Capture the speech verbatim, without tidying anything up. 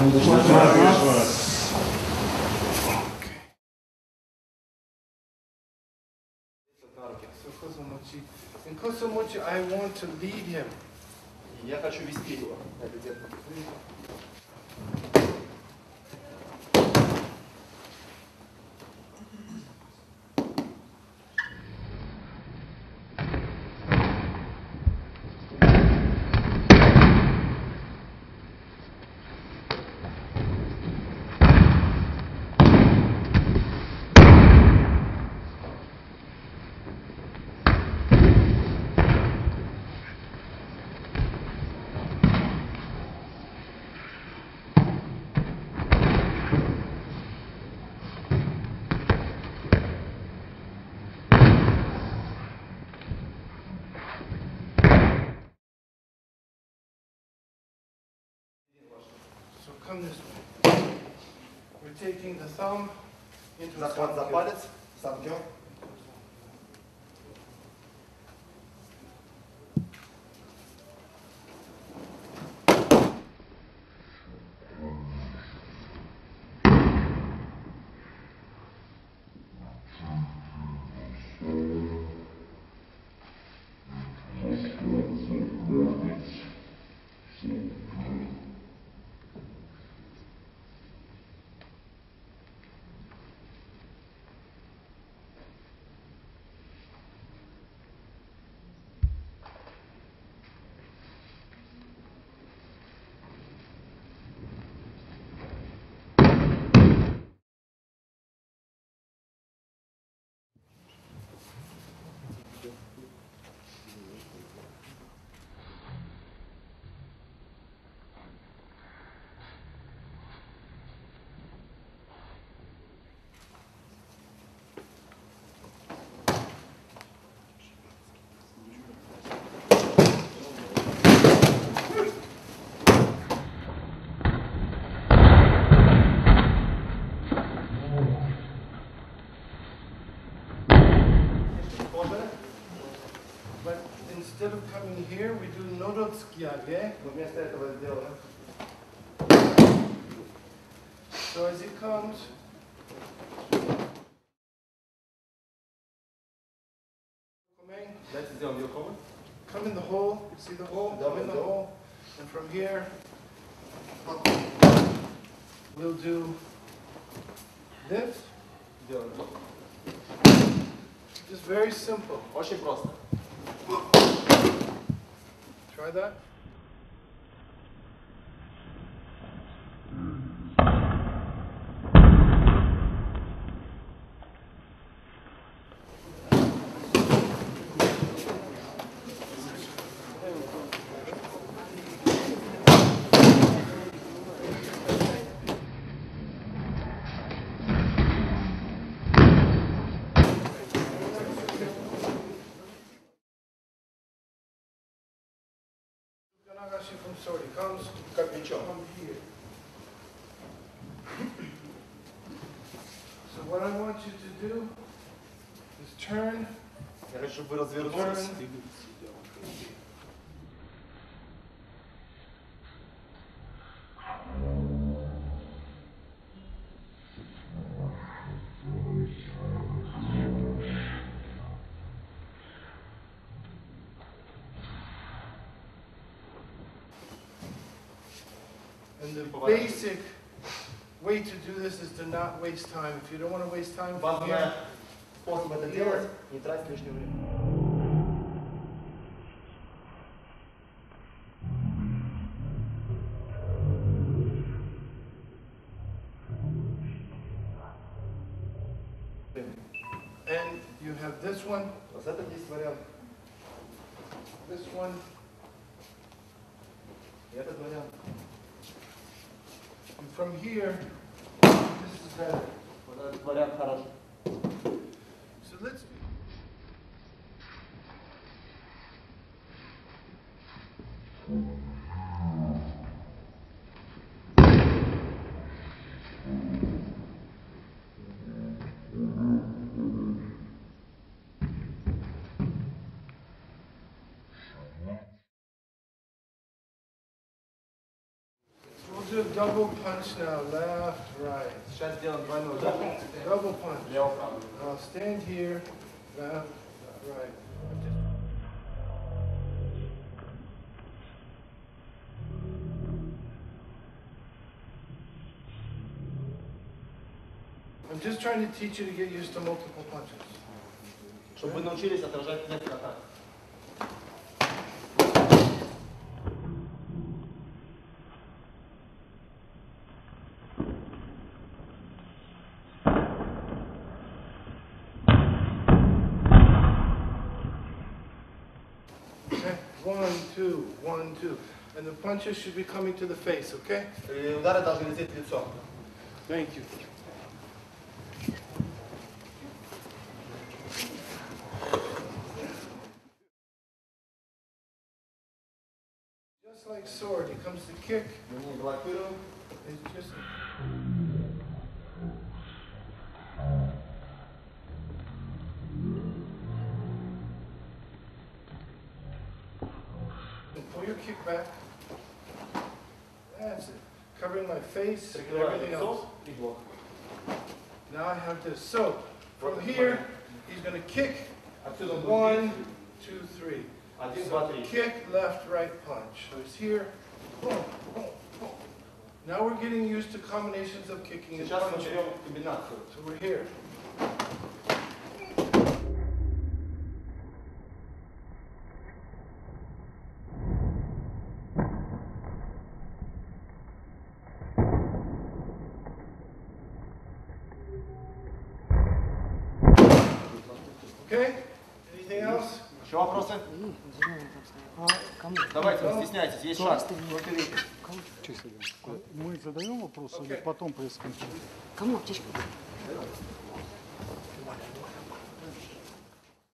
In Kosomochi, I want to lead him. Я хочу вести его. Come this way. We're taking the thumb into a Захват за samkyo. палец, самкё. But instead of coming here, we do Norodskiage. Но вместо этого сделаем. So as he comes, Давайте сделаем Йокома. come in the hole, see the hole? Да, Come in the да. hole. And from here, we'll do this. Делаем. Just very simple. Очень просто. Try that. Nagashi from Sori comes, Как мячом. come here. So what I want you to do is turn, Я хочу, чтобы вы развернулись. and the basic way to do this is to not waste time. If you don't want to waste time from Важный here, способ это делать, не тратить лишнее время. and you have this one, Вот это есть вариант. this one, И этот вариант. and from here, this is better. Вот этот вариант хороший. So let's. We'll do double punch now, left, right. Сейчас сделаем двойной удар. Double punch. Лево-право. Now stand here, left, right. I'm just trying to teach you to get used to multiple punches. Чтобы вы научились отражать несколько атак. Okay? One, two, one, two. And the punches should be coming to the face, okay? И удары должны лететь в лицо. Thank you. Just like sword, he comes to kick. Мы не блокируем. It's just. And pull your kick back. That's it. Covering my face and Прикрываем everything else. лицо и блок. Now I have this. So, from here, he's going to kick. Отсюда он будет One, бить. two, three. Один, So два, три. kick, left, right punch. So it's here. Boom, boom, boom. Now we're getting used to combinations of kicking and Сейчас мы punching. берем комбинацию. So we're here. Okay? Anything else? Еще вопросы? Давайте, не стесняйтесь, есть шанс. Только видите. Мы задаем вопросы или Окей. потом пресс-конференцию? Кому аптечку?